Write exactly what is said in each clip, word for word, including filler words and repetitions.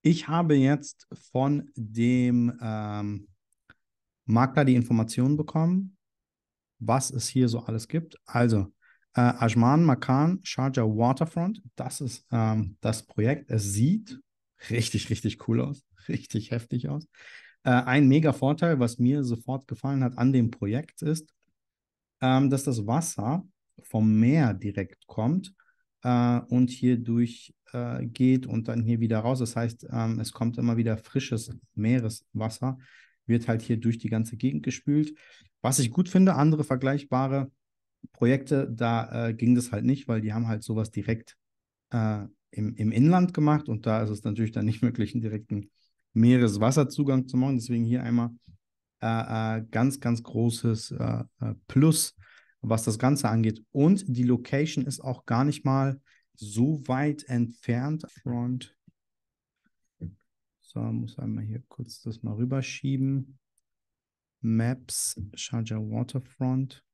Ich habe jetzt von dem ähm, Makler die Informationen bekommen, was es hier so alles gibt. Also, äh, Ajman Makan Sharjah Waterfront, das ist ähm, das Projekt. Es sieht richtig, richtig cool aus, richtig heftig aus. Äh, ein mega Vorteil, was mir sofort gefallen hat an dem Projekt, ist, ähm, dass das Wasser vom Meer direkt kommt äh, und hier durch äh, geht und dann hier wieder raus. Das heißt, ähm, es kommt immer wieder frisches Meereswasser, wird halt hier durch die ganze Gegend gespült. Was ich gut finde, andere vergleichbare Projekte, da äh, ging das halt nicht, weil die haben halt sowas direkt äh, im, im Inland gemacht und da ist es natürlich dann nicht möglich, einen direkten Meereswasserzugang zu machen. Deswegen hier einmal äh, äh, ganz, ganz großes äh, äh, Plus, was das Ganze angeht. Und die Location ist auch gar nicht mal so weit entfernt. Front. So, muss einmal hier kurz das mal rüberschieben. Maps, Sharjah Waterfront.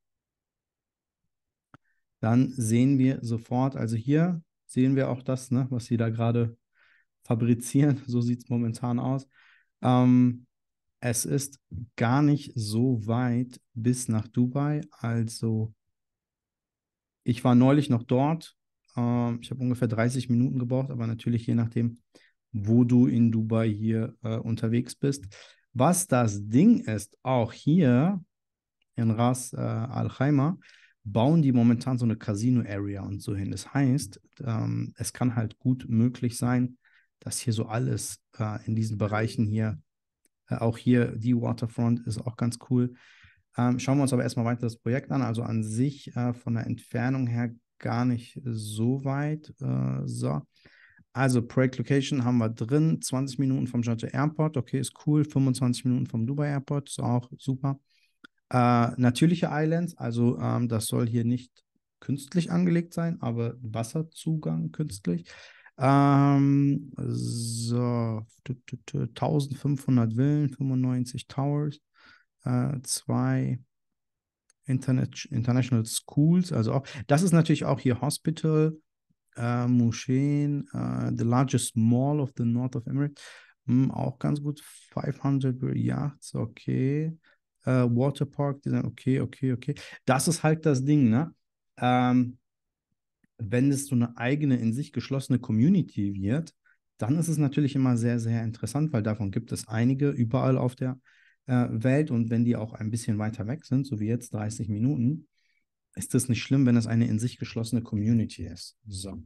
Dann sehen wir sofort, also hier sehen wir auch das, ne, was sie da gerade fabrizieren. So sieht es momentan aus. Ähm, es ist gar nicht so weit bis nach Dubai. Also ich war neulich noch dort. Ähm, ich habe ungefähr dreißig Minuten gebraucht, aber natürlich je nachdem, wo du in Dubai hier äh, unterwegs bist. Was das Ding ist, auch hier in Ras äh, Al Khaimah bauen die momentan so eine Casino-Area und so hin. Das heißt, ähm, es kann halt gut möglich sein, dass hier so alles äh, in diesen Bereichen hier, äh, auch hier die Waterfront ist auch ganz cool. Ähm, schauen wir uns aber erstmal weiter das Projekt an. Also an sich äh, von der Entfernung her gar nicht so weit. Äh, so. Also Project Location haben wir drin. zwanzig Minuten vom Sharjah Airport. Okay, ist cool. fünfundzwanzig Minuten vom Dubai Airport. Ist auch super. Äh, natürliche Islands. Also ähm, das soll hier nicht künstlich angelegt sein, aber Wasserzugang künstlich. Ähm, so, eintausendfünfhundert Villen, fünfundneunzig Towers, äh, zwei Internet, International Schools, also auch, das ist natürlich auch hier Hospital, äh, Moscheen, äh, the largest mall of the North of Emirates, hm, auch ganz gut, fünfhundert Yachts, okay, äh, Waterpark, die sind okay, okay, okay. Das ist halt das Ding, ne? Ähm, wenn es so eine eigene, in sich geschlossene Community wird, dann ist es natürlich immer sehr, sehr interessant, weil davon gibt es einige überall auf der äh, Welt und wenn die auch ein bisschen weiter weg sind, so wie jetzt dreißig Minuten, ist es nicht schlimm, wenn es eine in sich geschlossene Community ist. So,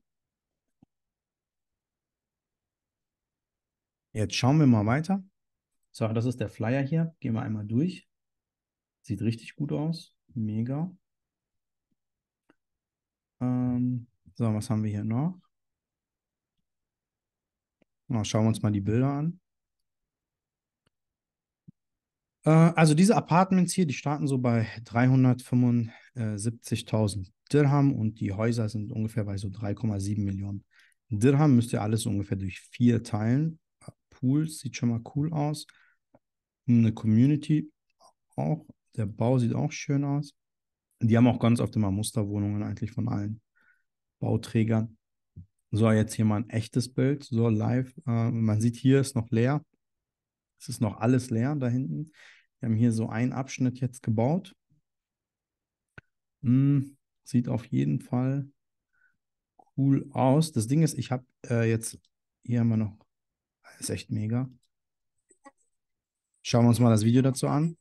jetzt schauen wir mal weiter. So, das ist der Flyer hier. Gehen wir einmal durch. Sieht richtig gut aus. Mega. Ähm, so, was haben wir hier noch? Na, schauen wir uns mal die Bilder an. Äh, also diese Apartments hier, die starten so bei dreihundertfünfundsiebzigtausend Dirham und die Häuser sind ungefähr bei so drei Komma sieben Millionen Dirham. Müsst ihr alles so ungefähr durch vier teilen. Pools sieht schon mal cool aus. Eine Community auch. Der Bau sieht auch schön aus. Die haben auch ganz oft immer Musterwohnungen eigentlich von allen Bauträgern. So, jetzt hier mal ein echtes Bild, so live. Äh, man sieht, hier ist noch leer. Es ist noch alles leer da hinten. Wir haben hier so einen Abschnitt jetzt gebaut. Hm, sieht auf jeden Fall cool aus. Das Ding ist, ich habe äh, jetzt, hier haben wir noch, ist echt mega. Schauen wir uns mal das Video dazu an.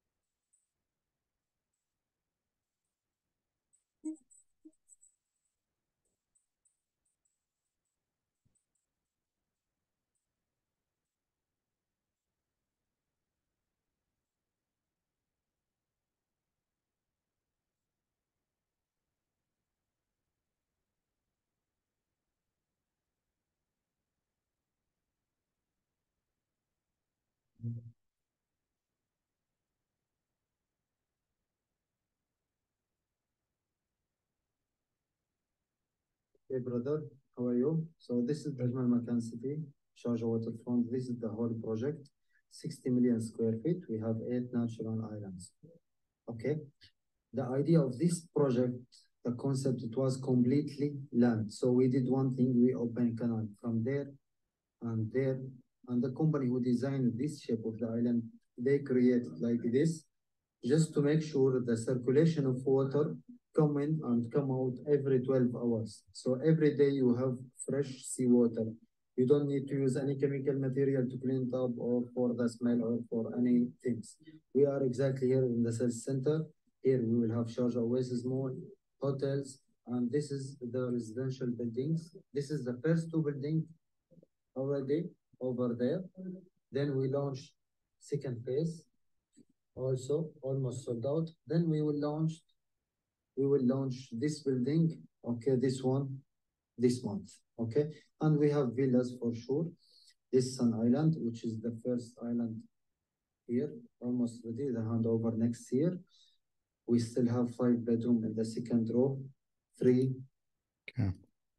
Hey brother, how are you? So this is Ajmal Makan City, Sharjah Waterfront. This is the whole project, sixty million square feet. We have eight natural islands. Okay. The idea of this project, the concept, it was completely land. So we did one thing, we opened canal. From there, and there, and the company who designed this shape of the island, they create like this, just to make sure the circulation of water come in and come out every twelve hours. So every day you have fresh seawater. You don't need to use any chemical material to clean it up or for the smell or for any things. We are exactly here in the sales center. Here we will have Sharjah Oasis Mall, hotels, and this is the residential buildings. This is the first two buildings already over there. Then we launched second phase, also almost sold out. Then we will launch, we will launch this building, okay, this one, this month, okay? And we have villas for sure. This Sun Island, which is the first island here, almost ready, the handover next year. We still have five bedroom in the second row, three. Okay.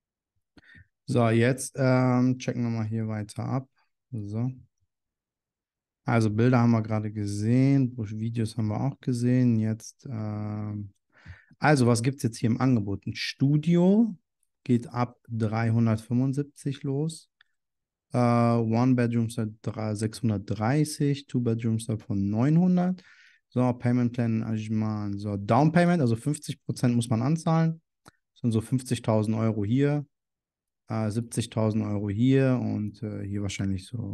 So, jetzt ähm, checken wir mal hier weiter ab. So. Also Bilder haben wir gerade gesehen, Videos haben wir auch gesehen. Jetzt, ähm, also was gibt es jetzt hier im Angebot? Ein Studio geht ab dreihundertfünfundsiebzig los. Uh, One Bedroom seit sechshundertdreißig, Two Bedrooms seit von neunhundert. So, Payment Plan, Ajman. So, Down Payment, also fünfzig Prozent muss man anzahlen. Das sind so fünfzigtausend Euro hier, uh, siebzigtausend Euro hier und uh, hier wahrscheinlich so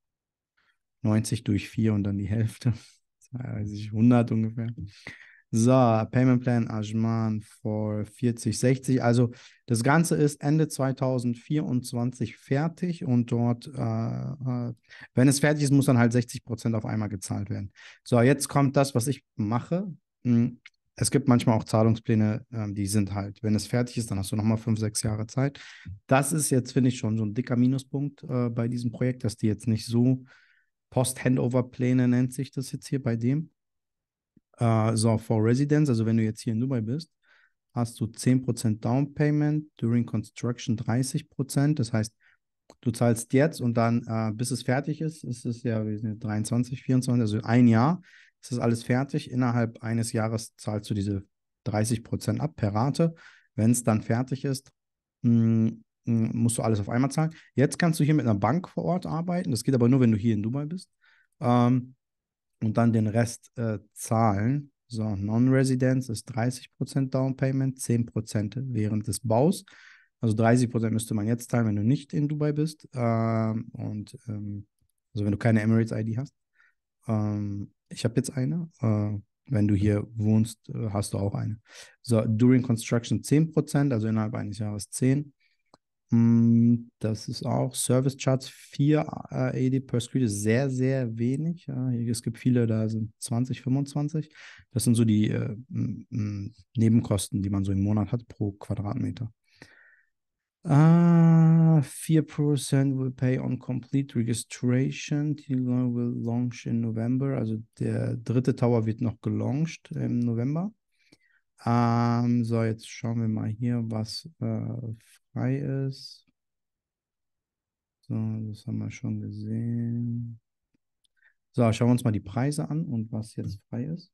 neunzig durch vier und dann die Hälfte. Also hundert ungefähr. So, Payment Plan Ajman for vierzig, sechzig. Also das Ganze ist Ende zweitausendvierundzwanzig fertig und dort, äh, äh, wenn es fertig ist, muss dann halt sechzig Prozent auf einmal gezahlt werden. So, jetzt kommt das, was ich mache. Es gibt manchmal auch Zahlungspläne, äh, die sind halt, wenn es fertig ist, dann hast du nochmal fünf, sechs Jahre Zeit. Das ist jetzt, finde ich, schon so ein dicker Minuspunkt äh, bei diesem Projekt, dass die jetzt nicht so Post-Handover-Pläne nennt sich das jetzt hier bei dem. Uh, so, for Residence, also wenn du jetzt hier in Dubai bist, hast du zehn Prozent Down Payment, during Construction dreißig Prozent. Das heißt, du zahlst jetzt und dann, uh, bis es fertig ist, ist es ja wir sind dreiundzwanzig, vierundzwanzig, also ein Jahr, ist das alles fertig. Innerhalb eines Jahres zahlst du diese dreißig Prozent ab per Rate. Wenn es dann fertig ist, mh, mh, musst du alles auf einmal zahlen. Jetzt kannst du hier mit einer Bank vor Ort arbeiten. Das geht aber nur, wenn du hier in Dubai bist. Ähm, und dann den Rest äh, zahlen. So, Non-Residence ist dreißig Prozent Down Payment, zehn Prozent während des Baus. Also dreißig Prozent müsste man jetzt zahlen, wenn du nicht in Dubai bist. Ähm, und ähm, also wenn du keine Emirates-I D hast. Ähm, ich habe jetzt eine. Äh, wenn du hier wohnst, äh, hast du auch eine. So, during Construction zehn Prozent, also innerhalb eines Jahres zehn. Das ist auch Service Charts vier äh, A E D per Screen ist sehr, sehr wenig. Ja, es gibt viele, da sind zwanzig, fünfundzwanzig. Das sind so die äh, m, Nebenkosten, die man so im Monat hat pro Quadratmeter. Uh, vier Prozent will pay on complete registration. Die will launch in November. Also der dritte Tower wird noch gelauncht im November. Um, so, jetzt schauen wir mal hier, was äh, frei ist. So, das haben wir schon gesehen. So, schauen wir uns mal die Preise an und was jetzt frei ist.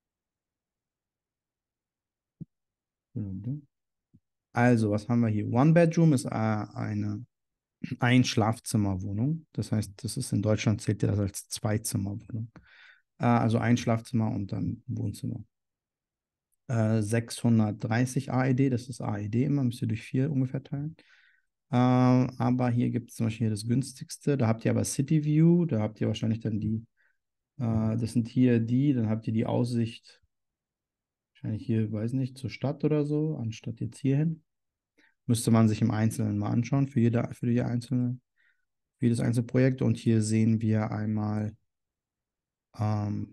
Also, was haben wir hier? One Bedroom ist äh, eine Ein-Schlafzimmer-Wohnung. Das heißt, das ist in Deutschland zählt das als Zwei-Zimmer-Wohnung. Äh, also ein Schlafzimmer und dann Wohnzimmer. Äh, sechshundertdreißig A E D, das ist A E D immer, müsst ihr durch vier ungefähr teilen. Äh, aber hier gibt es zum Beispiel hier das günstigste. Da habt ihr aber City View, da habt ihr wahrscheinlich dann die, äh, das sind hier die, dann habt ihr die Aussicht, wahrscheinlich hier, weiß nicht, zur Stadt oder so, anstatt jetzt hierhin. Müsste man sich im Einzelnen mal anschauen, für jede, für die einzelne, für jedes einzelne Projekt. Und hier sehen wir einmal ähm,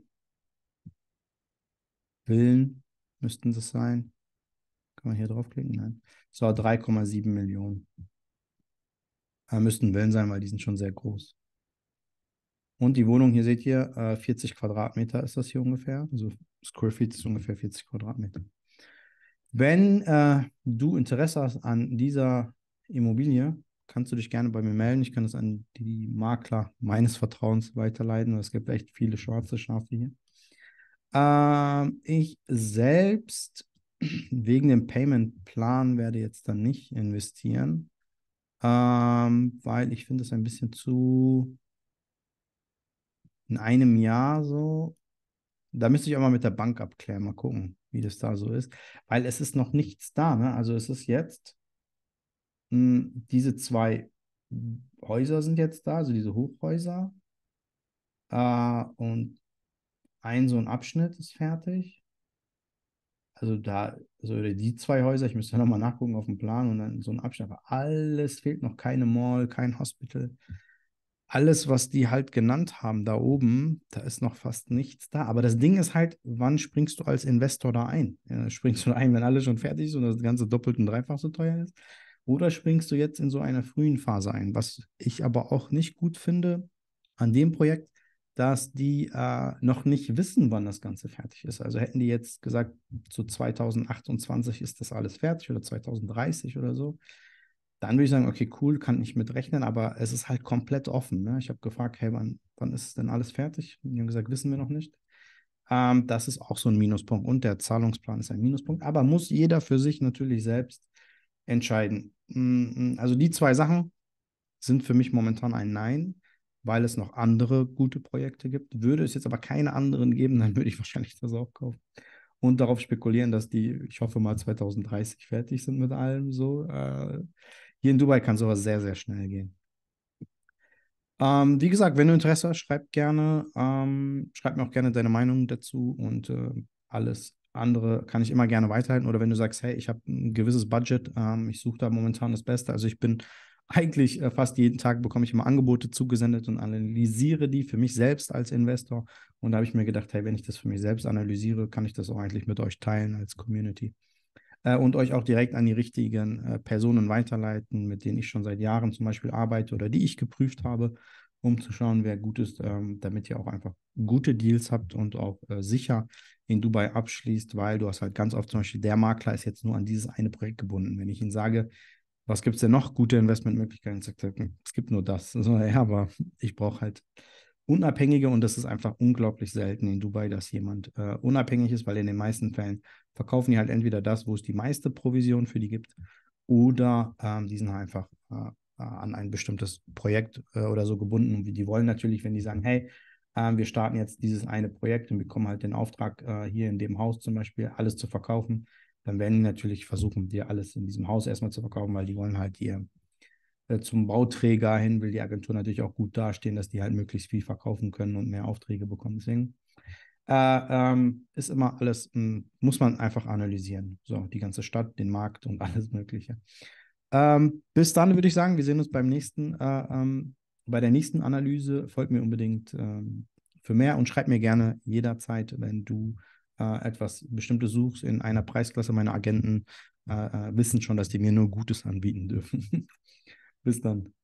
Villen, müssten das sein. Kann man hier draufklicken? Nein. So, drei Komma sieben Millionen. Äh, müssten Villen sein, weil die sind schon sehr groß. Und die Wohnung, hier seht ihr, äh, vierzig Quadratmeter ist das hier ungefähr. Also Square Feet ist ungefähr vierzig Quadratmeter. Wenn äh, du Interesse hast an dieser Immobilie, kannst du dich gerne bei mir melden. Ich kann das an die Makler meines Vertrauens weiterleiten. Es gibt echt viele schwarze Schafe hier. Ähm, ich selbst wegen dem Payment-Plan werde jetzt dann nicht investieren. ähm, weil ich finde es ein bisschen zu in einem Jahr so. Da müsste ich auch mal mit der Bank abklären, mal gucken, wie das da so ist. Weil es ist noch nichts da, ne? Also es ist jetzt, mh, diese zwei Häuser sind jetzt da, also diese Hochhäuser. Äh, und ein so ein Abschnitt ist fertig. Also da, also die zwei Häuser, ich müsste nochmal nachgucken auf dem Plan und dann so ein Abschnitt, aber alles fehlt noch, keine Mall, kein Hospital. Alles, was die halt genannt haben da oben, da ist noch fast nichts da. Aber das Ding ist halt, wann springst du als Investor da ein? Ja, springst du ein, wenn alles schon fertig ist und das Ganze doppelt und dreifach so teuer ist? Oder springst du jetzt in so einer frühen Phase ein? Was ich aber auch nicht gut finde an dem Projekt, dass die äh, noch nicht wissen, wann das Ganze fertig ist. Also hätten die jetzt gesagt, zu zweitausendachtundzwanzig ist das alles fertig oder zweitausenddreißig oder so, dann würde ich sagen, okay, cool, kann ich mitrechnen, aber es ist halt komplett offen. Ne? Ich habe gefragt, hey, wann, wann ist denn alles fertig? Die haben gesagt, wissen wir noch nicht. Ähm, das ist auch so ein Minuspunkt und der Zahlungsplan ist ein Minuspunkt, aber muss jeder für sich natürlich selbst entscheiden. Mm, Also die zwei Sachen sind für mich momentan ein Nein, weil es noch andere gute Projekte gibt. Würde es jetzt aber keine anderen geben, dann würde ich wahrscheinlich das auch kaufen. Und darauf spekulieren, dass die, ich hoffe mal, zweitausenddreißig fertig sind mit allem so. Äh, hier in Dubai kann sowas sehr, sehr schnell gehen. Ähm, wie gesagt, wenn du Interesse hast, schreib gerne, ähm, schreib mir auch gerne deine Meinung dazu und äh, alles andere kann ich immer gerne weiterhalten. Oder wenn du sagst, hey, ich habe ein gewisses Budget, ähm, ich suche da momentan das Beste. Also ich bin eigentlich äh, fast jeden Tag bekomme ich immer Angebote zugesendet und analysiere die für mich selbst als Investor. Und da habe ich mir gedacht, hey, wenn ich das für mich selbst analysiere, kann ich das auch eigentlich mit euch teilen als Community äh, und euch auch direkt an die richtigen äh, Personen weiterleiten, mit denen ich schon seit Jahren zum Beispiel arbeite oder die ich geprüft habe, um zu schauen, wer gut ist, ähm, damit ihr auch einfach gute Deals habt und auch äh, sicher in Dubai abschließt, weil du hast halt ganz oft zum Beispiel, der Makler ist jetzt nur an dieses eine Projekt gebunden. Wenn ich ihn sage, was gibt es denn noch gute Investmentmöglichkeiten? Sagt er, hm, es gibt nur das. So, ja, aber ich brauche halt Unabhängige und das ist einfach unglaublich selten in Dubai, dass jemand äh, unabhängig ist, weil in den meisten Fällen verkaufen die halt entweder das, wo es die meiste Provision für die gibt, oder ähm, die sind halt einfach äh, an ein bestimmtes Projekt äh, oder so gebunden. Und die wollen natürlich, wenn die sagen, hey, äh, wir starten jetzt dieses eine Projekt und bekommen halt den Auftrag, äh, hier in dem Haus zum Beispiel alles zu verkaufen, dann werden die natürlich versuchen, dir alles in diesem Haus erstmal zu verkaufen, weil die wollen halt ihr äh, zum Bauträger hin, will die Agentur natürlich auch gut dastehen, dass die halt möglichst viel verkaufen können und mehr Aufträge bekommen. Deswegen äh, ähm, ist immer alles, m, muss man einfach analysieren. So, die ganze Stadt, den Markt und alles Mögliche. Ähm, bis dann würde ich sagen, wir sehen uns beim nächsten, äh, ähm, bei der nächsten Analyse. Folgt mir unbedingt ähm, für mehr und schreib mir gerne jederzeit, wenn du äh, etwas Bestimmtes suchst in einer Preisklasse. Meine Agenten äh, äh, wissen schon, dass die mir nur Gutes anbieten dürfen. Bis dann.